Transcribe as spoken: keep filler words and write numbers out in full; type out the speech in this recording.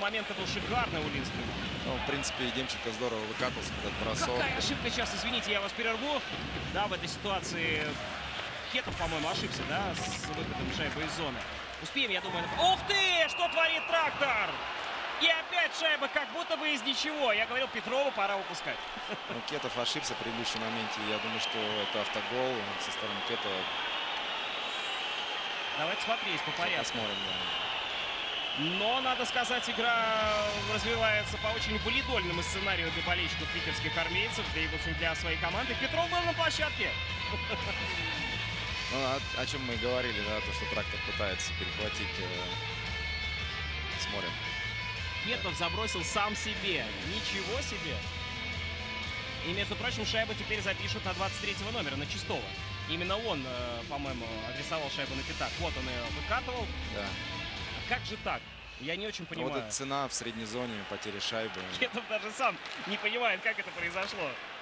момент был шикарный у Линдстрема. Ну, в принципе, Демченко здорово выкатывался, этот бросок. Какая ошибка сейчас, извините, я вас перерву. Да, в этой ситуации Кетов, по-моему, ошибся, да, с выходом шайбы из зоны. Успеем, я думаю. Ух ты, что творит Трактор! И опять шайба как будто бы из ничего. Я говорил, Петрову пора выпускать. Ну, Кетов ошибся при предыдущем моменте. Я думаю, что это автогол со стороны Кетова. Давайте смотреть по порядку. Посмотрим, да. Но, надо сказать, игра развивается по очень валидольному сценарию для болельщиков питерских армейцев, да и, в общем, для своей команды. Петров был на площадке. Ну, о, о чем мы и говорили, да, то, что Трактор пытается перехватить. Э, смотрим. Кетов забросил сам себе. Ничего себе. И, между прочим, шайбу теперь запишут на двадцать третьего номера, на Чистого. Именно он, э, по-моему, адресовал шайбу на пятак. Вот он ее выкатывал. Да. А как же так? Я не очень понимаю. Вот эта цена в средней зоне, потери шайбы. Кетов даже сам не понимает, как это произошло.